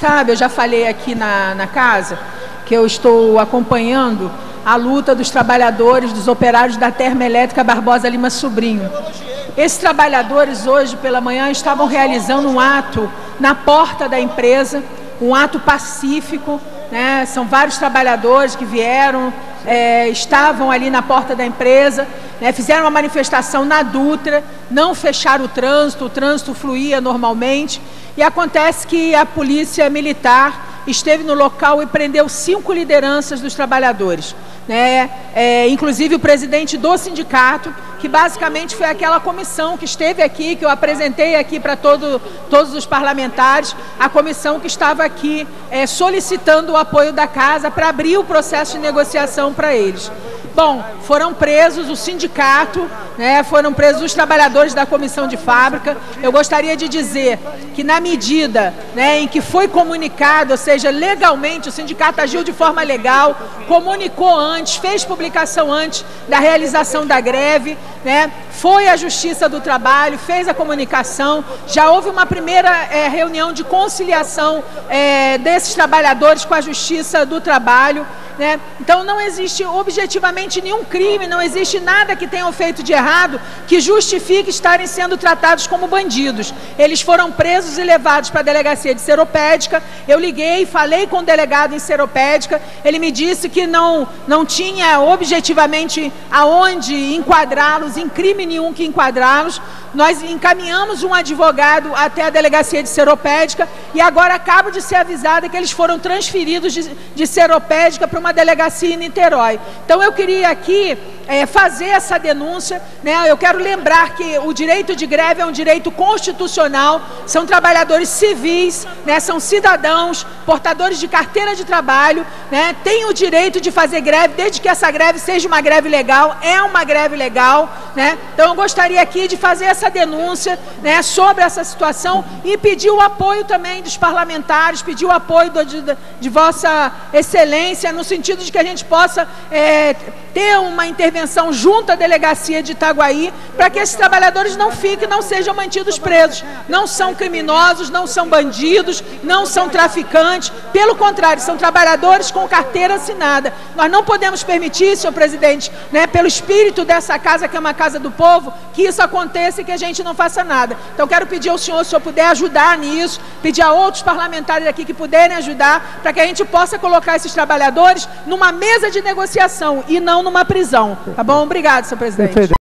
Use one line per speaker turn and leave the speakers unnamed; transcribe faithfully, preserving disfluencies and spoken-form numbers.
sabe, eu já falei aqui na, na casa que eu estou acompanhando a luta dos trabalhadores, dos operários da Termoelétrica Barbosa Lima Sobrinho. Esses trabalhadores hoje pela manhã estavam realizando um ato na porta da empresa, um ato pacífico, né? São vários trabalhadores que vieram, é, estavam ali na porta da empresa, né? Fizeram uma manifestação na Dutra, não fecharam o trânsito, o trânsito fluía normalmente, e acontece que a polícia militar esteve no local e prendeu cinco lideranças dos trabalhadores, né? É, inclusive o presidente do sindicato, que basicamente foi aquela comissão que esteve aqui, que eu apresentei aqui para todo, todos os parlamentares, a comissão que estava aqui é, solicitando o apoio da casa para abrir o processo de negociação para eles. Bom, foram presos o sindicato, né, foram presos os trabalhadores da comissão de fábrica. Eu gostaria de dizer que na medida, né, em que foi comunicado, ou seja, legalmente, o sindicato agiu de forma legal, comunicou antes, fez publicação antes da realização da greve, né, foi à Justiça do Trabalho, fez a comunicação, já houve uma primeira é, reunião de conciliação é, desses trabalhadores com a Justiça do Trabalho, né? Então não existe objetivamente nenhum crime, não existe nada que tenham feito de errado que justifique estarem sendo tratados como bandidos. Eles foram presos e levados para a delegacia de Seropédica. Eu liguei, falei com o delegado em Seropédica, ele me disse que não, não tinha objetivamente aonde enquadrá-los, em crime nenhum que enquadrá-los. Nós encaminhamos um advogado até a delegacia de Seropédica e agora acabo de ser avisada que eles foram transferidos de, de Seropédica para uma delegacia em Niterói. Então eu queria aqui é, fazer essa denúncia, né? Eu quero lembrar que o direito de greve é um direito constitucional, são trabalhadores civis, né? São cidadãos, portadores de carteira de trabalho, né? Têm o direito de fazer greve, desde que essa greve seja uma greve legal, é uma greve legal, né? Então eu gostaria aqui de fazer essa denúncia, né, sobre essa situação e pedir o apoio também dos parlamentares, pedir o apoio do, de, de Vossa Excelência, no sentido de que a gente possa é, ter uma intervenção junto à delegacia de Itaguaí, para que esses trabalhadores não fiquem, não sejam mantidos presos. Não são criminosos, não são bandidos, não são traficantes, pelo contrário, são trabalhadores com carteira assinada. Nós não podemos permitir, senhor presidente, né, pelo espírito dessa casa, que é uma casa do povo, que isso aconteça e que a gente não faça nada. Então quero pedir ao senhor, se o senhor puder ajudar nisso, pedir a outros parlamentares aqui que puderem ajudar, para que a gente possa colocar esses trabalhadores numa mesa de negociação e não numa prisão. Tá bom? Obrigado, senhor presidente.